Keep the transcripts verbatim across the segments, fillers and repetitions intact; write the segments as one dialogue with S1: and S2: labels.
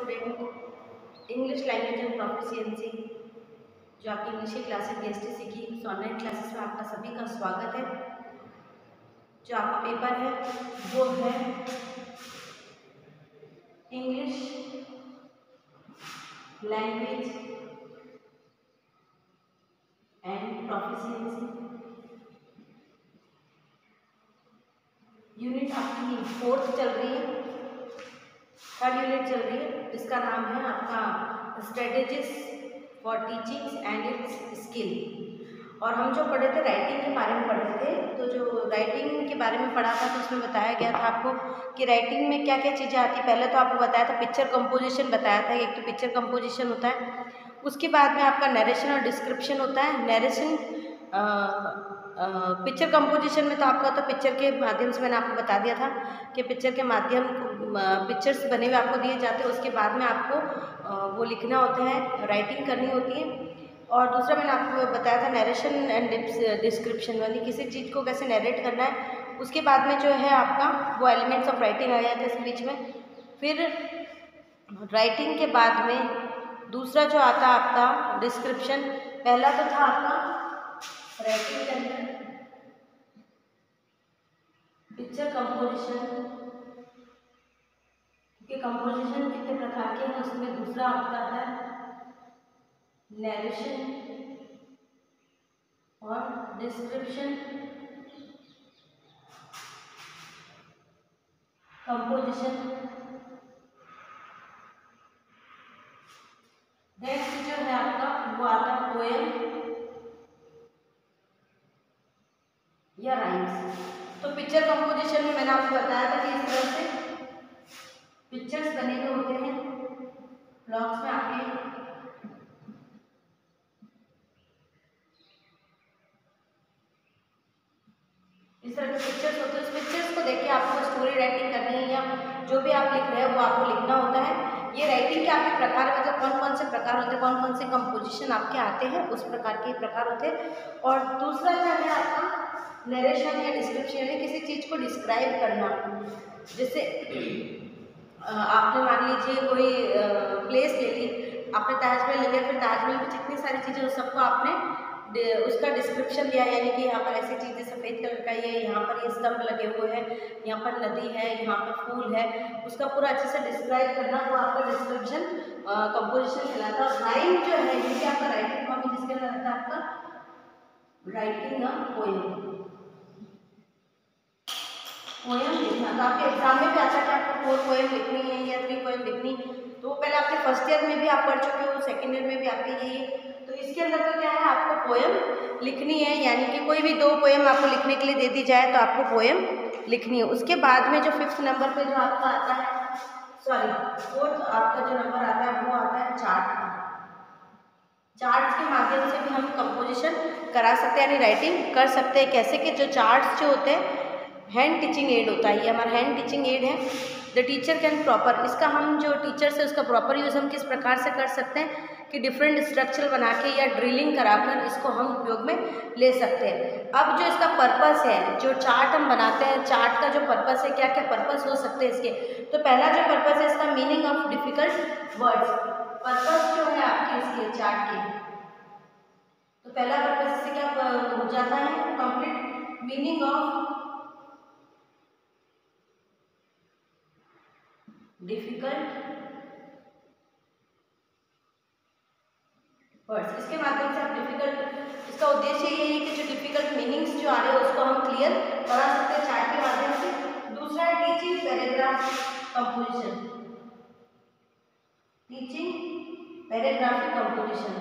S1: Student, English language and proficiency जो आपकी English की classes G S T C की उस ऑनलाइन क्लासेस में आपका सभी का स्वागत है। जो आपका पेपर है वो है English language and proficiency. Unit आपकी फोर्थ चल रही है, थर्ड यूनिट चल रही है, जिसका नाम है आपका strategies for teaching and its skill. और हम जो पढ़े थे राइटिंग के बारे में पढ़ रहे थे, तो जो राइटिंग के बारे में पढ़ा था तो उसमें बताया गया था आपको कि राइटिंग में क्या क्या चीज़ें आती। पहले तो आपको बताया था पिक्चर कंपोजिशन, बताया था एक तो पिक्चर कंपोजिशन होता है, उसके बाद में आपका नरेशन और डिस्क्रिप्शन होता है। नरेशन पिक्चर कंपोजिशन में तो आपका तो पिक्चर के माध्यम से मैंने आपको बता दिया था कि पिक्चर के माध्यम पिक्चर्स बने हुए आपको दिए जाते हैं, उसके बाद में आपको वो लिखना होता है, राइटिंग करनी होती है। और दूसरा मैंने आपको बताया था नरेशन एंड डिस्क्रिप्शन, यानी किसी चीज़ को कैसे नरेट करना है। उसके बाद में जो है आपका वो एलिमेंट्स ऑफ राइटिंग आ जाते हैं इस बीच में। फिर राइटिंग के बाद में दूसरा जो आता है आपका डिस्क्रिप्शन। पहला तो था आपका राइटिंग के अंदर पिक्चर कंपोजिशन के कंपोजिशन कितने प्रकार के हैं, उसमें दूसरा आता है नरेशन और डिस्क्रिप्शन कंपोजिशन। नेक्स्ट जो है आपका वो आता है पोएम या राइम्स। तो पिक्चर कंपोजिशन में मैंने आपको बताया था कि इस तरह से पिक्चर्स बने हुए होते हैं ब्लॉक्स में आपके, इस तरह के पिक्चर्स होते हैं। उस पिक्चर्स को देख के आपको स्टोरी राइटिंग करनी है या जो भी आप लिख रहे हैं वो आपको लिखना होता है। ये राइटिंग के आपके प्रकार मतलब कौन कौन से प्रकार होते हैं, कौन कौन से कंपोजिशन आपके आते हैं, उस प्रकार के प्रकार होते हैं। और दूसरा जो है आपका नरेशन या डिस्क्रिप्शन, यानी किसी चीज़ को डिस्क्राइब करना। जैसे आपने मान लीजिए कोई प्लेस ले ली, आपने ताजमहल ले लिया, फिर ताजमहल की जितनी सारी चीज़ें उस सबको आपने उसका डिस्क्रिप्शन दिया, यानी कि यहाँ पर ऐसी चीज़ें सफ़ेद कलर का ये, यहाँ पर ये स्तंभ लगे हुए हैं, यहाँ पर नदी है, यहाँ पर फूल है, उसका पूरा अच्छे से डिस्क्राइब करना, वो आपका डिस्क्रिप्शन कंपोजिशन कहलाता है। राइम जो है ये भी आपका राइटिंग फॉर्म है, जिसके अंदर आता है आपका राइटिंग अ पोएम। पोएम लिखना तो आपके एग्जाम में भी आता है कि आपको फोर पोएम लिखनी है या थ्री पोएम लिखनी, तो पहले आपके फर्स्ट ईयर में भी आप पढ़ चुके हो, सेकेंड ईयर में भी आपके यही है। तो इसके अंदर तो क्या है, आपको पोएम लिखनी है, यानी कि कोई भी दो पोएम आपको लिखने के लिए दे दी जाए तो आपको पोएम लिखनी है। उसके बाद में जो फिफ्थ नंबर पे जो आपका आता है, सॉरी फोर्थ आपका जो नंबर आता है वो आता है चार्ट। चार्ट्स के माध्यम से भी हम कंपोजिशन करा सकते हैं, यानी राइटिंग कर सकते हैं। कैसे कि जो चार्ट्स जो होते हैं हैंड टीचिंग एड होता है, ये हमारा हैंड टीचिंग एड है। द टीचर कैन प्रॉपर, इसका हम जो टीचर्स है उसका प्रॉपर यूज़ हम किस प्रकार से कर सकते हैं कि डिफरेंट स्ट्रक्चर बना के या ड्रिलिंग कराकर इसको हम उपयोग में ले सकते हैं। अब जो इसका पर्पस है, जो चार्ट हम बनाते हैं, चार्ट का जो पर्पस है, क्या क्या पर्पस हो सकते हैं इसके, तो पहला जो पर्पस है इसका meaning of difficult words. Purpose जो है आपके इसके चार्ट के, तो पहला पर्पस से क्या हो जाता है, complete meaning of difficult words. इसके माध्यम से आप डिफिकल्ट, इसका उद्देश्य ये है कि जो डिफिकल्ट मीनिंग्स जो आ रहे हैं उसको हम क्लियर करा सकते हैं चार्ट के माध्यम से। दूसरा है teaching paragraph composition, teaching paragraphic composition,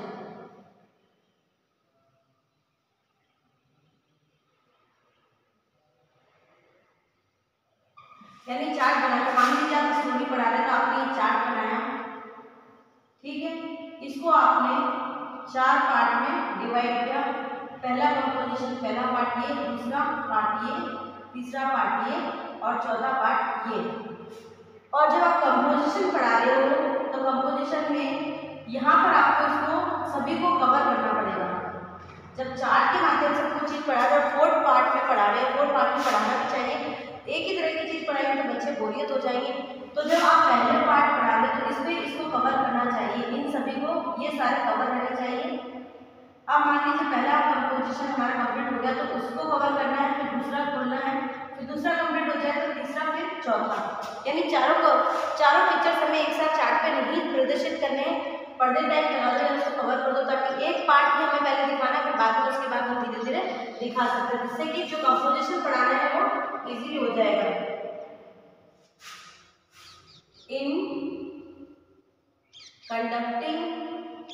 S1: यानी चार्ट बनाना। मान लीजिए आप स्टोरी पढ़ा रहे हैं तो आपने ये चार्ट बनाया, ठीक है, इसको आपने चार पार्ट में डिवाइड किया। पहला कंपोजिशन, पहला पार्ट ये, दूसरा पार्ट ये, तीसरा पार्ट ये और चौथा पार्ट ये। और जब आप कंपोजिशन पढ़ा रहे हो तो कंपोजिशन में यहाँ पर आपको इसको सभी को कवर करना पड़ेगा। जब चार्ट के माध्यम से कोई चीज़ पढ़ा रहे हो, फोर्थ पार्ट में पढ़ा रहे हो, फोर्थ पार्ट में पढ़ाना भी चाहिए, एक ही तरह की चीज़ पढ़ाएंगे तो बच्चे बोरियत हो जाएंगे। तो जब आप पहले पार्ट पढ़ा रहे तो इसमें इसको सारे कवर रहने चाहिए। अब मान लीजिए पहला कंपोजिशन हमारा कंप्लीट हो गया, तो उसको कवर करना है, फिर दूसरा खोलना है, फिर दूसरा कंप्लीट हो जाए तो तीसरा, फिर चौथा, यानी चारों को चारों पिक्चर्स हमें एक साथ चार्ट पे नहीं प्रदर्शित करने हैं। पर्दे टाइप लगा दो या उसको कवर कर दो, ताकि एक पार्ट ही हमें पहले दिखाना है, फिर बाद में उसके बाद हम धीरे धीरे दिखा सकते हैं, जिससे कि जो कंपोजिशन पढ़ाना है वो इजीली हो जाएगा। In conducting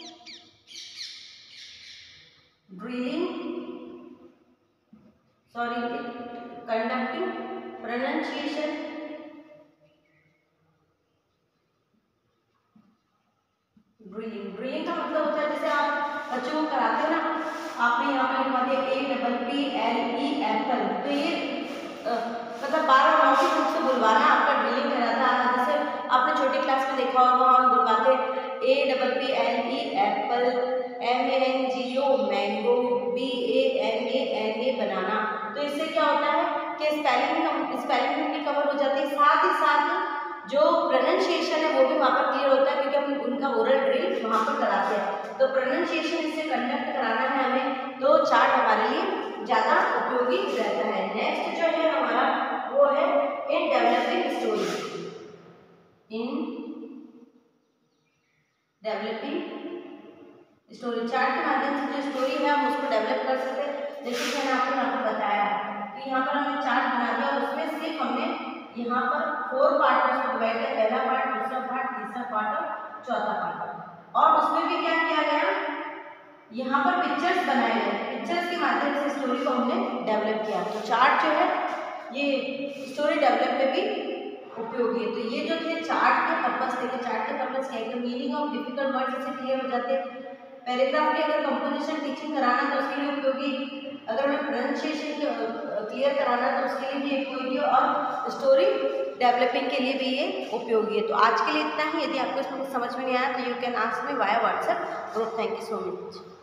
S1: drilling sorry conducting pronunciation drilling drilling का मतलब होता है जैसे आप बच्चों को कराते हो ना, आपने यहाँ पर लिखवा दिया A double P L E apple, तो ये आ, मतलब बार बार मौखिक रूप से बुलवाना आपका ड्रिलिंग कराता है। जैसे आपने छोटी क्लास में देखा होगा, हम बुलवाते A double P L E apple, M A N G O mango, B A N A N A banana. तो इससे क्या होता है कि स्पेलिंग स्पेलिंग भी कवर हो जाती है, साथ ही साथ जो प्रोनाउंसिएशन है वो भी वहाँ पर क्लियर होता है, क्योंकि हम उनका ओरल ड्रिल वहाँ पर कराते हैं। तो प्रोनाउंसिएशन इससे कंडक्ट कराना है हमें, तो चार्ट हमारे लिए ज़्यादा उपयोगी रहता है। नेक्स्ट जो है हमारा वो है in developing story. In developing story, chart के माध्यम से जो स्टोरी है हम उसको डेवलप कर सकते हैं। जैसे कि मैंने आपको यहाँ पर बताया कि यहाँ पर हमने चार्ट बना दिया और उसमें सिर्फ हमने यहाँ पर फोर पार्ट में उसको डिवाइड किया, पहला पार्ट, दूसरा पार्ट, तीसरा पार्ट और चौथा पार्ट। और उसमें भी क्या किया गया, यहाँ पर पिक्चर्स बनाए गए, पिक्चर्स के माध्यम से स्टोरी को हमने डेवलप किया। तो चार्ट जो है ये स्टोरी डेवलप में भी उपयोगी है। तो ये जो थे चार्ट के पर्पस थे, चार्ट के पर्पस क्या है कि मीनिंग ऑफ डिफिकल्ट वर्ड्स इससे क्लियर हो जाते हैं। पैराग्राफ की अगर कंपोजिशन टीचिंग कराना तो उसके लिए उपयोगी, अगर हमें प्रोनाउंसिएशन क्लियर कराना तो उसके लिए भी उपयोगी, और स्टोरी डेवलपिंग के लिए भी ये उपयोगी है। तो आज के लिए इतना ही। यदि आपको इसमें कुछ समझ में नहीं आया तो you can ask me via WhatsApp group. Thank you so much.